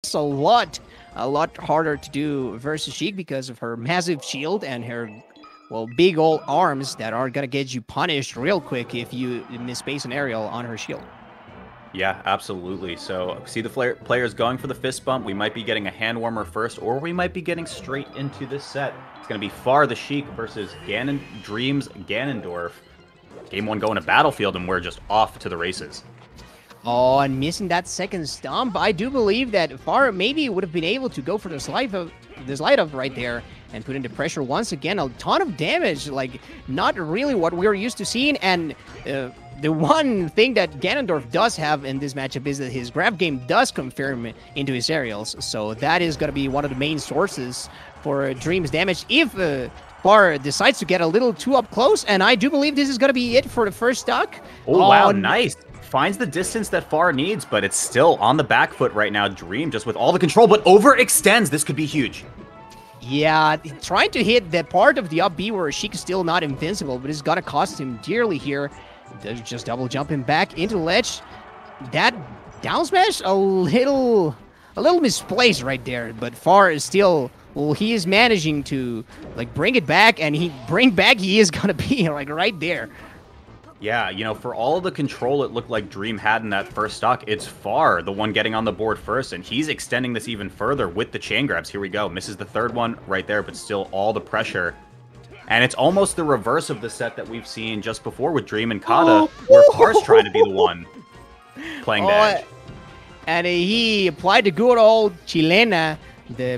a lot harder to do versus Sheik because of her massive shield and her, well, big old arms that are gonna get you punished real quick if you misspace an aerial on her shield. Yeah, absolutely. So, see the players going for the fist bump. We might be getting a hand warmer first, or we might be getting straight into this set. It's going to be Far the Sheik versus Dreams Ganondorf. Game 1 going to Battlefield, and we're just off to the races. Oh, and missing that second stomp. I do believe that Far maybe would have been able to go for the slide up right there and put into pressure once again. A ton of damage, like not really what we're used to seeing. And the one thing that Ganondorf does have in this matchup is that his grab game does confirm into his aerials. So that is going to be one of the main sources for Dream's damage if Far decides to get a little too up close. And I do believe this is going to be it for the first stock. Oh, wow, nice. Finds the distance that Far needs, but it's still on the back foot right now. Dream just with all the control, but overextends. This could be huge. Yeah, trying to hit that part of the up B where Sheik is still not invincible, but it's gonna cost him dearly here. Does just double jumping back into the ledge. That down smash a little misplaced right there, but Far is still, well, he is managing to like bring it back, and he is gonna be like right there. Yeah, you know, for all of the control it looked like Dream had in that first stock, it's Far the one getting on the board first, and he's extending this even further with the chain grabs. Here we go. Misses the third one right there, but still all the pressure. And it's almost the reverse of the set that we've seen just before with Dream and Kata, where Far's trying to be the one playing the edge. And he applied the good old chilena, the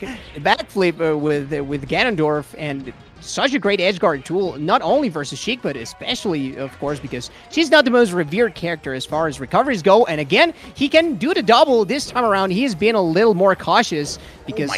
backflip with Ganondorf, and such a great edgeguard tool, not only versus Sheik, but especially, of course, because she's not the most revered character as far as recoveries go. And again, he can do the double this time around. He has been a little more cautious because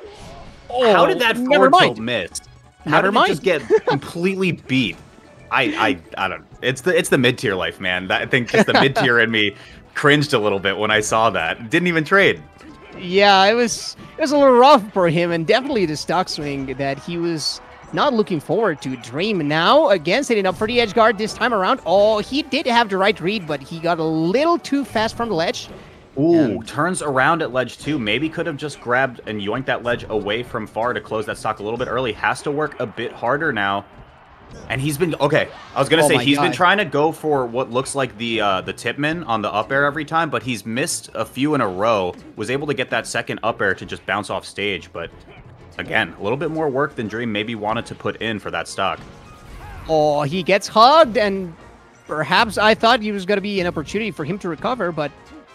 how did that forward tilt miss? How did it just get completely beat? I don't. It's the mid tier life, man. I think just the mid tier in me cringed a little bit when I saw that. Didn't even trade. Yeah, it was a little rough for him, and definitely the stock swing that he was not looking forward to. Dream now, again, setting up for the edge guard this time around. Oh, he did have the right read, but he got a little too fast from the ledge. Ooh, turns around at ledge 2. Maybe could have just grabbed and yoinked that ledge away from Far to close that stock a little bit early. Has to work a bit harder now. And he's been, okay, I was going to say, he's been trying to go for what looks like the tipman on the up air every time, but he's missed a few in a row. Was able to get that second up air to just bounce off stage, but again, a little bit more work than Dream maybe wanted to put in for that stock. Oh, he gets hugged, and perhaps I thought he was going to be an opportunity for him to recover, but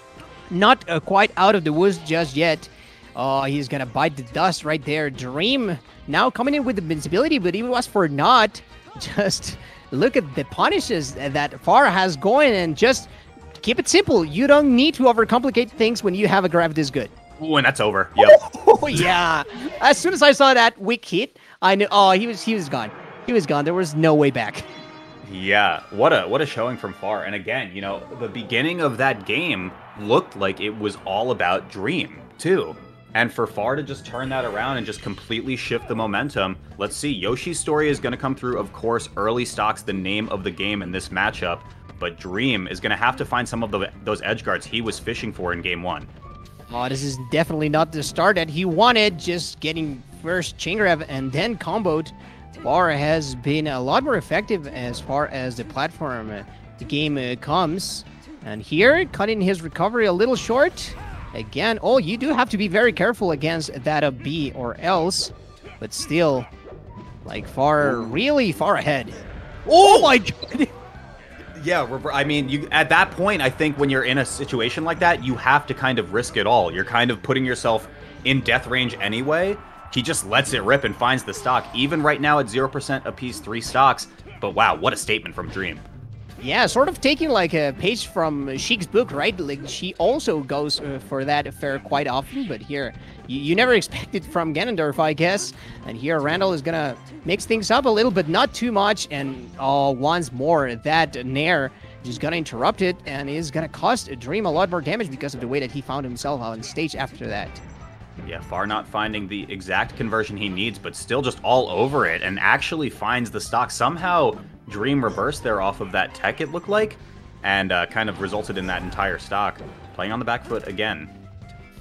not quite out of the woods just yet. Oh, he's going to bite the dust right there. Dream now coming in with invincibility, but even was for not. Just look at the punishes that Far has going, and just keep it simple. You don't need to overcomplicate things when you have a grab this good. Ooh, and that's over. Yep. Oh, yeah. As soon as I saw that wick hit, I knew, oh, he was gone. He was gone. There was no way back. Yeah, what a showing from Far. And again, you know, the beginning of that game looked like it was all about Dream, too. And for Far to just turn that around and just completely shift the momentum, let's see. Yoshi's story is going to come through, of course. Early stock's the name of the game in this matchup. But Dream is going to have to find some of those edge guards he was fishing for in Game 1. Oh, this is definitely not the start that he wanted. Just getting first chain grab and then comboed. Far has been a lot more effective as far as the platform the game comes. And here, cutting his recovery a little short. Again, oh, you do have to be very careful against that up B or else. But still, like really far ahead. Oh my god! Yeah, I mean, at that point, I think when you're in a situation like that, you have to kind of risk it all. You're kind of putting yourself in death range anyway. He just lets it rip and finds the stock. Even right now at 0% apiece, 3 stocks. But wow, what a statement from Dream. Yeah, sort of taking like a page from Sheik's book, right? Like she also goes for that affair quite often, but here you never expect it from Ganondorf, I guess. And here Randall is gonna mix things up a little, but not too much. And once more, that Nair is gonna interrupt it and is gonna cost Dream a lot more damage because of the way that he found himself on stage after that. Yeah, Far not finding the exact conversion he needs, but still just all over it and actually finds the stock. Somehow Dream reversed there off of that tech, it looked like, and kind of resulted in that entire stock. Playing on the back foot again.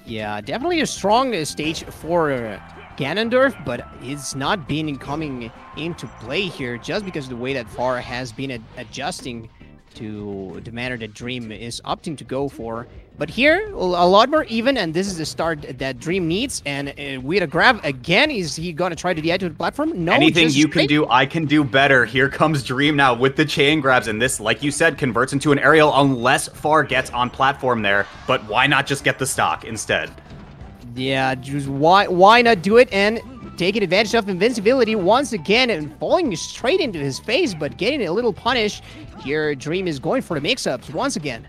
Yeah, definitely a strong stage for Ganondorf, but it's not been coming into play here just because of the way that Far has been adjusting to the manner that Dream is opting to go for. But here, a lot more even, and this is the start that Dream needs. And with a grab again, is he going to try to the edge of the platform? No. Anything you can do, I can do better. Here comes Dream now with the chain grabs, and this, like you said, converts into an aerial unless Far gets on platform there. But why not just get the stock instead? Yeah, just why not do it and taking advantage of invincibility once again and falling straight into his face, but getting a little punish. Here, Dream is going for the mix-ups once again.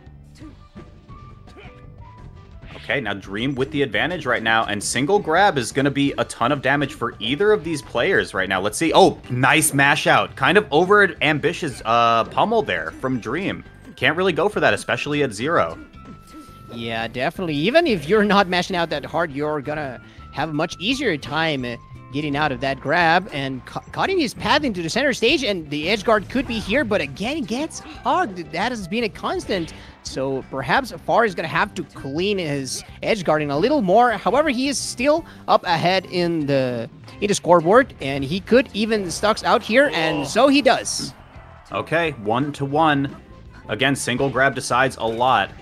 Okay, now Dream with the advantage right now, and single grab is going to be a ton of damage for either of these players right now. Let's see. Oh, nice mash out. Kind of over ambitious pummel there from Dream. Can't really go for that, especially at 0. Yeah, definitely. Even if you're not mashing out that hard, you're going to have a much easier time getting out of that grab and cutting his path into the center stage, and the edge guard could be here, but again, he gets hugged. That has been a constant. So perhaps Far is going to have to clean his edge guarding a little more. However, he is still up ahead in the scoreboard, and he could even stocks out here, and so he does. Okay, 1-1. Again, single grab decides a lot.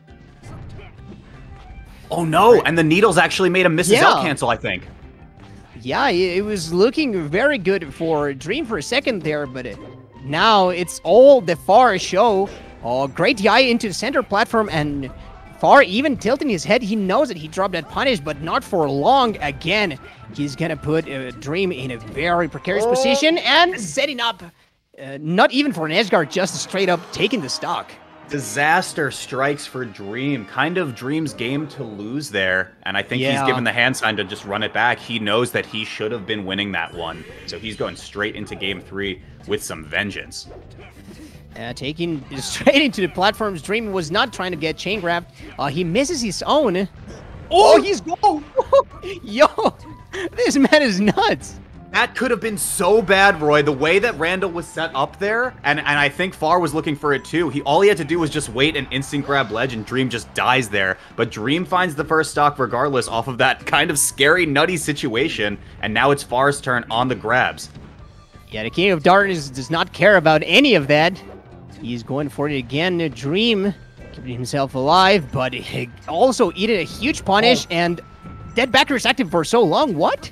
Oh no, and the needles actually made a Mrs. L cancel, I think. Yeah, it was looking very good for Dream for a second there, but now it's all the Far show. Oh, great DI into the center platform, and Far even tilting his head. He knows that he dropped that punish, but not for long. Again, he's going to put Dream in a very precarious position and setting up, not even for an edge guard, just straight up taking the stock. Disaster strikes for Dream. Kind of Dream's game to lose there. And I think he's given the hand sign to just run it back. He knows that he should have been winning that one. So he's going straight into game 3 with some vengeance. Taking straight into the platforms. Dream was not trying to get chain grabbed. He misses his own. Oh, he's go! Yo, this man is nuts. That could have been so bad, Roy. The way that Randall was set up there, and I think Far was looking for it too. All he had to do was just wait and instant grab ledge, and Dream just dies there. But Dream finds the first stock regardless off of that kind of scary, nutty situation, and now it's Far's turn on the grabs. Yeah, the King of Darkness does not care about any of that. He's going for it again. Dream keeping himself alive, but also eating a huge punish, and dead backwards active for so long. What?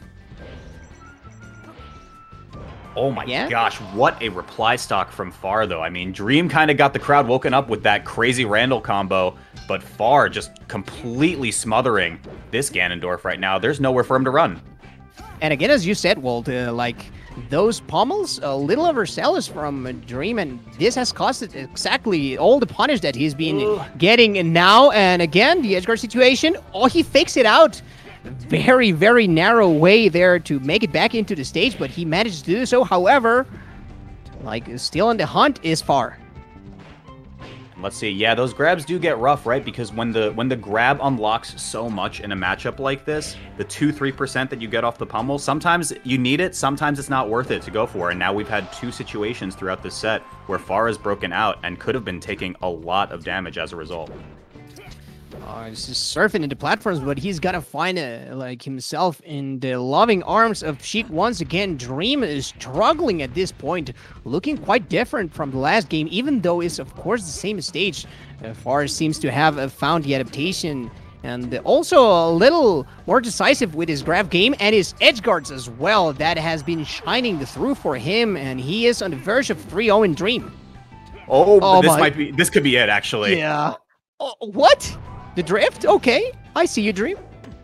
Oh my gosh, what a reply stock from Far, though. I mean, Dream kind of got the crowd woken up with that crazy Randall combo, but Far just completely smothering this Ganondorf right now. There's nowhere for him to run. And again, as you said, Walt, those pommels, a little overzealous from Dream, and this has costed exactly all the punish that he's been getting now. And again, the edgeguard situation, he fakes it out. Very, very narrow way there to make it back into the stage, but he managed to do so. However, still in the hunt is Far. Let's see. Yeah, those grabs do get rough, right? Because when the grab unlocks so much in a matchup like this, the 2-3% that you get off the pummel, sometimes you need it, sometimes it's not worth it to go for. And now we've had 2 situations throughout this set where Far has broken out and could have been taking a lot of damage as a result. He's just surfing into platforms, but he's got to find himself in the loving arms of Sheik once again. Dream is struggling at this point, looking quite different from the last game, even though it's, of course, the same stage. Far seems to have found the adaptation and also a little more decisive with his grab game and his edge guards as well. That has been shining through for him, and he is on the verge of 3-0 in Dream. This could be it, actually. Yeah. What? The drift? Okay, I see you, Dream.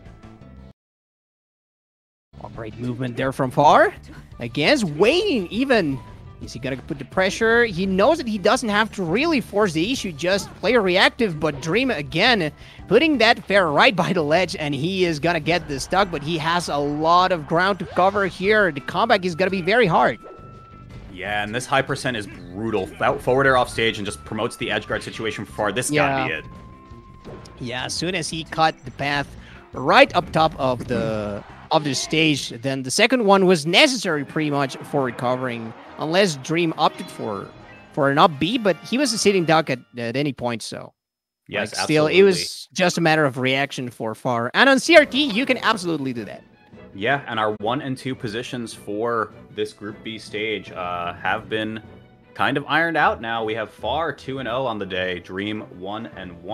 Great movement there from Far. Again, waiting even. Is he gonna put the pressure? He knows that he doesn't have to really force the issue, just play reactive, but Dream again putting that fair right by the ledge, and he is gonna get the stock, but he has a lot of ground to cover here. The comeback is gonna be very hard. Yeah, and this high percent is brutal. Forward air off stage and just promotes the edge guard situation for Far. This gotta be it. Yeah, as soon as he cut the path right up top of the stage, then the second one was necessary pretty much for recovering, unless Dream opted for an up B, but he was a sitting duck at any point, so. Yes, still, absolutely. it was just a matter of reaction for Far. And on CRT, you can absolutely do that. Yeah, and our 1 and 2 positions for this Group B stage have been kind of ironed out now. We have Far 2-0 on the day, Dream 1-1.